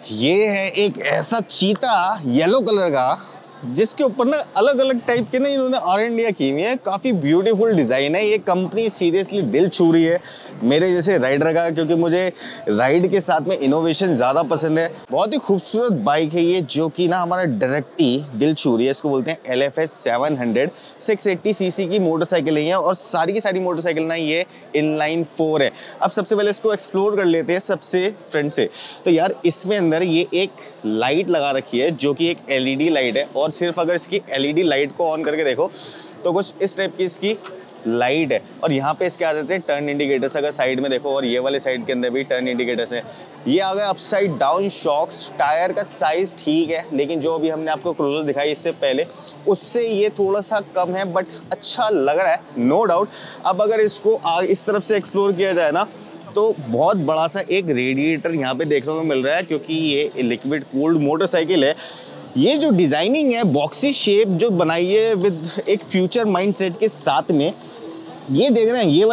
ये है एक ऐसा चीता येलो कलर का जिसके ऊपर ना अलग अलग टाइप के ना इन्होंने R&D की हुई है। काफ़ी ब्यूटीफुल डिज़ाइन है। ये कंपनी सीरियसली दिल छू रही है मेरे जैसे राइडर का, क्योंकि मुझे राइड के साथ में इनोवेशन ज़्यादा पसंद है। बहुत ही खूबसूरत बाइक है ये, जो कि ना हमारा डायरेक्टली दिल छू रही है। इसको बोलते हैं LFS 700 680 सीसी की मोटरसाइकिल है और सारी की सारी मोटरसाइकिल ना ये इनलाइन 4 है। अब सबसे पहले इसको एक्सप्लोर कर लेते हैं सबसे फ्रंट से। तो यार इसमें अंदर ये एक लाइट लगा रखी है जो कि एक LED लाइट है, और सिर्फ अगर इसकी LED लाइट को ऑन करके देखो तो कुछ इस टाइप की इसकी लाइट है। और यहाँ पे इसके आ जाते हैं टर्न इंडिकेटर्स, अगर साइड में देखो, और ये वाले साइड के अंदर भी टर्न इंडिकेटर्स हैं। ये आ गया अपसाइड डाउन शॉक्स। टायर का साइज ठीक है, लेकिन जो अभी हमने आपको क्रूजर दिखाई इससे पहले उससे ये थोड़ा सा कम है, बट अच्छा लग रहा है नो डाउट। अब अगर इसको इस तरफ से एक्सप्लोर किया जाए ना तो बहुत बड़ा सा एक रेडिएटर यहाँ पे देखने को मिल रहा है, क्योंकि ये लिक्विड कूल्ड मोटरसाइकिल है। ये जो डिज़ाइनिंग है बॉक्सी शेप जो बनाई है विद एक फ्यूचर माइंडसेट के साथ में, ये देख रहे हैं ये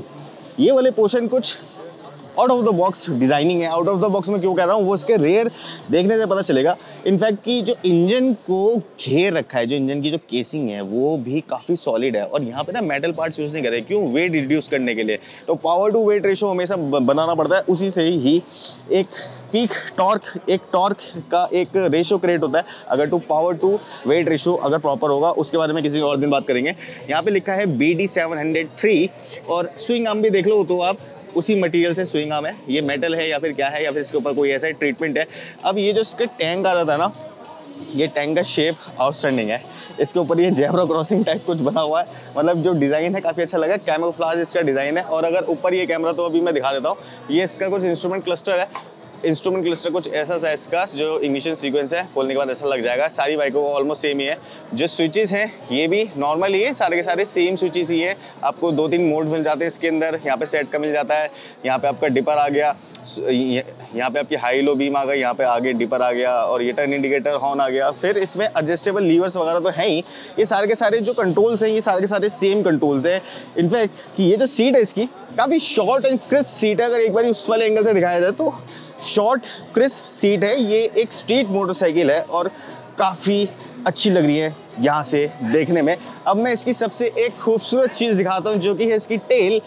वाले पोर्शन कुछ out of the box designing है। आउट ऑफ द बॉक्स में क्यों कह रहा हूँ, वो इसके रेयर देखने से पता चलेगा। इनफैक्ट कि जो इंजन को घेर रखा है, जो इंजन की जो केसिंग है वो भी काफ़ी सॉलिड है, और यहाँ पे ना मेटल पार्ट्स यूज़ नहीं करे। क्यों? वेट रिड्यूस करने के लिए। तो पावर टू वेट रेशो हमेशा बनाना पड़ता है, उसी से ही एक पीक टॉर्क का एक रेशो क्रिएट होता है। अगर to power to weight ratio अगर प्रॉपर होगा, उसके बारे में किसी और दिन बात करेंगे। यहाँ पे लिखा है BD 703, और स्विंग आर्म भी देख लो तो आप उसी मटेरियल से स्विंग आर्म है। ये मेटल है या फिर क्या है, या फिर इसके ऊपर कोई ऐसा ट्रीटमेंट है। अब ये जो इसका टैंक आ रहा था ना, ये टैंक का शेप आउटस्टैंडिंग है। इसके ऊपर ये जेब्रा क्रॉसिंग टाइप कुछ बना हुआ है, मतलब जो डिज़ाइन है काफ़ी अच्छा लगा। कैमोफ्लेज इसका डिज़ाइन है। और अगर ऊपर ये कैमरा, तो अभी मैं दिखा देता हूँ, ये इसका कुछ इंस्ट्रूमेंट क्लस्टर है। इंस्ट्रूमेंट क्लस्टर कुछ ऐसा साइज का जो इग्निशन सीक्वेंस है, खोलने के बाद ऐसा लग जाएगा। सारी बाइकों को ऑलमोस्ट सेम ही है। जो स्विचेस हैं ये भी नॉर्मल ही है, सारे के सारे सेम स्विचेस ही है। आपको 2-3 मोड मिल जाते हैं इसके अंदर। यहाँ पे सेट का मिल जाता है, यहाँ पे आपका डिपर आ गया, यहाँ पे आपकी हाई लो बीम आ गई, यहाँ पे आगे डिपर आ गया, और ये टर्न इंडिकेटर हॉर्न आ गया। फिर इसमें एडजस्टेबल लीवर्स वगैरह तो है ही। ये सारे के सारे जो कंट्रोल्स हैं, ये सारे के सारे सेम कंट्रोल्स हैं। इनफैक्ट कि ये जो सीट है इसकी काफ़ी शॉर्ट एंड क्रिस्प सीट है। अगर एक बार उस वाले एंगल से दिखाया जाए तो शॉर्ट क्रिस्प सीट है। ये एक स्ट्रीट मोटरसाइकिल है और काफ़ी अच्छी लग रही है यहाँ से देखने में। अब मैं इसकी सबसे एक खूबसूरत चीज़ दिखाता हूँ, जो कि है इसकी टेल।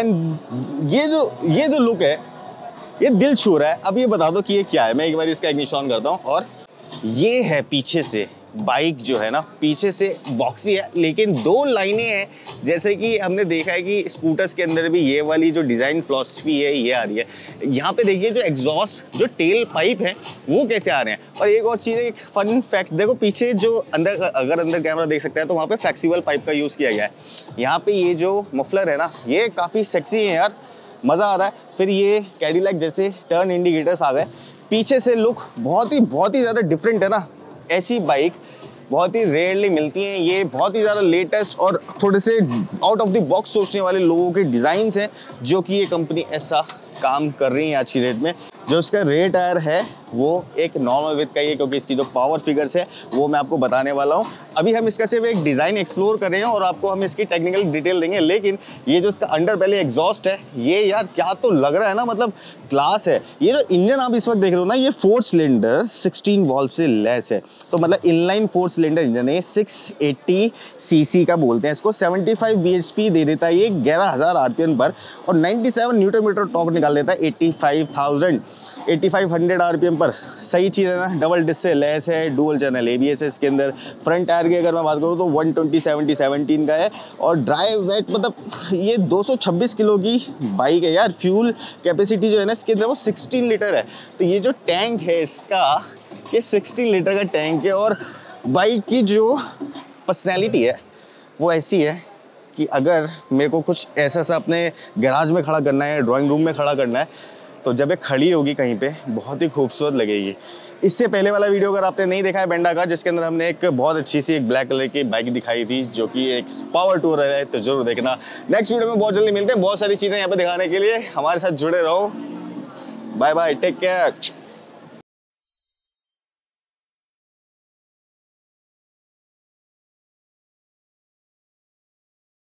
एंड ये जो लुक है ये दिल छू रहा है। अब ये बता दो कि ये क्या है। मैं एक बार इसका इग्निशन ऑन करता हूँ, और ये है पीछे से बाइक जो है ना, पीछे से बॉक्सी है, लेकिन 2 लाइनें हैं। जैसे कि हमने देखा है कि स्कूटर्स के अंदर भी ये वाली जो डिज़ाइन फिलॉसफी है ये आ रही है। यहाँ पे देखिए जो एग्जॉस्ट जो टेल पाइप है वो कैसे आ रहे हैं। और एक और चीज़ है, एक फन फैक्ट देखो, पीछे जो अंदर, अगर अंदर कैमरा देख सकता है तो वहाँ पे फ्लेक्सिबल पाइप का यूज़ किया गया है। यहाँ पे ये जो मफलर है ना, ये काफ़ी सेक्सी है यार, मज़ा आ रहा है। फिर ये कैडिलैक जैसे टर्न इंडिकेटर्स आ गए। पीछे से लुक बहुत ही ज़्यादा डिफरेंट है ना। ऐसी बाइक बहुत ही रेयरली मिलती हैं। ये बहुत ही ज़्यादा लेटेस्ट और थोड़े से आउट ऑफ द बॉक्स सोचने वाले लोगों के डिज़ाइंस हैं, जो कि ये कंपनी ऐसा काम कर रही है आज की डेट में। जो इसका रेयर टायर है वो एक नॉर्मल विथ का ही है, क्योंकि इसकी जो पावर फिगर्स है वो मैं आपको बताने वाला हूँ। अभी हम इसका सिर्फ एक डिज़ाइन एक्सप्लोर कर रहे हैं और आपको हम इसकी टेक्निकल डिटेल देंगे। लेकिन ये जो इसका अंडर पहले एग्जॉस्ट है, ये यार क्या तो लग रहा है ना, मतलब क्लास है। ये जो इंजन आप इस वक्त देख रहे हो ना, ये 4 सिलेंडर 16 वॉल्व से लेस है। तो मतलब इनलाइन 4 सिलेंडर इंजन है। 680 सीसी का बोलते हैं इसको। 75 bhp दे देता है ये 11,000 RPM पर, और 97 न्यूटन मीटर टॉर्क निकाल देता है 8500 RPM पर। सही चीज़ है ना। डबल डिस्क से लेस है, डुअल चैनल ABS है इसके अंदर। फ्रंट टायर की अगर मैं बात करूँ तो 120/70/17 का है, और ड्राइव वेट मतलब ये 226 किलो की बाइक है यार। फ्यूल कैपेसिटी जो है ना इसके अंदर वो 16 लीटर है। तो ये जो टैंक है इसका, ये 16 लीटर का टैंक है। और बाइक की जो पर्सनैलिटी है वो ऐसी है कि अगर मेरे को कुछ ऐसा सा अपने गैराज में खड़ा करना है, ड्राइंग रूम में खड़ा करना है, तो जब ये खड़ी होगी कहीं पे बहुत ही खूबसूरत लगेगी। इससे पहले वाला वीडियो अगर आपने नहीं देखा है बेंडा का, जिसके अंदर हमने एक बहुत अच्छी सी एक ब्लैक कलर की बाइक दिखाई थी, जो कि एक पावर टूर है, तो जरूर देखना। नेक्स्ट वीडियो में बहुत जल्दी मिलते हैं। बहुत सारी चीज़ें यहाँ पे दिखाने के लिए हमारे साथ जुड़े रहो। Bye bye, take care.